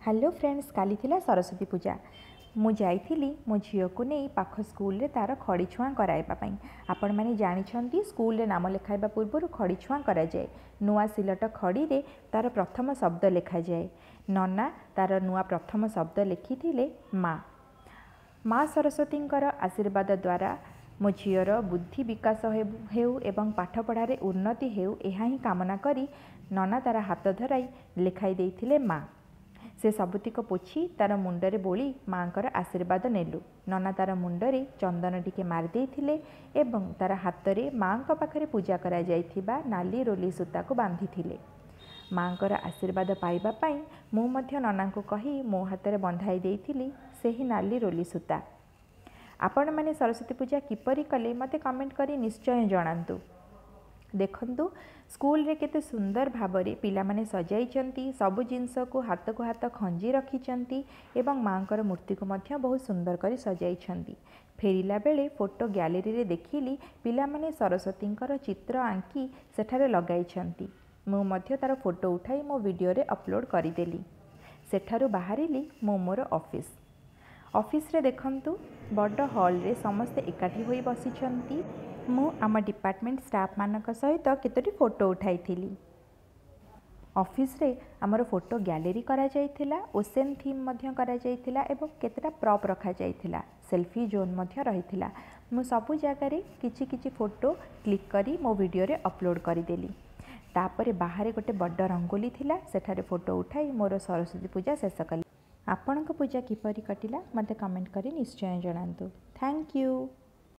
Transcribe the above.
Hello friends, काली थिला सरस्वती पूजा। मु जाइथिली मो झील को नहीं पाख स्कूल रे तार खड़ी छुआ कराइबा। आपण मैंने जानिछंती स्कूल रे नाम लिखाइबा पूर्व खड़ी छुआ करा जाए। नुआ सिलट खड़ी रे तार प्रथम शब्द लिखा जाए। नना तार नुआ प्रथम शब्द लिखिथिले माँ। माँ सरस्वती आशीर्वाद द्वारा मो झीर बुद्धि विकास हेउ एवं पाठपढ़ारे उन्नति हेउ एहा ही कामना करी नना तार हाथ धराई लिखाई देइथिले माँ। से सबुतिक पोछि तार मुंडरे बोली माँकर आशीर्वाद नेलु। नना तार मुंडरे चंदन टिके मारि देइथिले एवं तार हातरे माँ पाखरे पूजा करा जाइथिबा नाली रोली सूता को बांधिथिले। माँकर आशीर्वाद पाइबा पाई मु मध्य नना को कही मो हातरे बंधाई देइथिली सेही नाली रोली सूता। आपण माने सरस्वती पूजा किपरि कले मते कमेंट करी निश्चय जणांतु। देखंतु स्कूल रे केते सुंदर भाबरे पिला माने सजाइचंती। सबु जिंस को हाथ खंजी रखिचंती एवं माँकर मूर्ति को मध्य बहुत सुंदर करी सजाइचंती। फेरिला बेले फोटो गैलरी रे देखिली पिला माने सरस्वतींकर चित्र आंकी सेठारे लगाइचंती। मु मध्य तार फोटो उठाई मो वीडियो रे अपलोड करिदेली। सेठारु बाहरिली मो मोर ऑफिस रे देखंतु बड़ हॉल रे समस्ते एकाठी होई बसिचंती। मु आम डिपार्टमेंट स्टाफ मानक सहित केतोटी फोटो उठाई। ऑफिस रे आमर फोटो गैलरी करा जाइथिला, ओसेन थीम मध्य करा जाइथिला एवं केतेटा प्रॉप रखा जाइथिला। सेल्फी जोन मध्य रहिथिला। मु सबु जगह रे किछि किछि फोटो क्लिक करी मो वीडियो रे अपलोड करिदेली। तापरे बाहर गोटे बड़ रंगोली थिला, सेठारे फोटो उठाई मोर सरस्वती पूजा शेष कली। आपणक पूजा किपरि कटिला मते कमेंट करी निश्चय जणांतु। Thank you.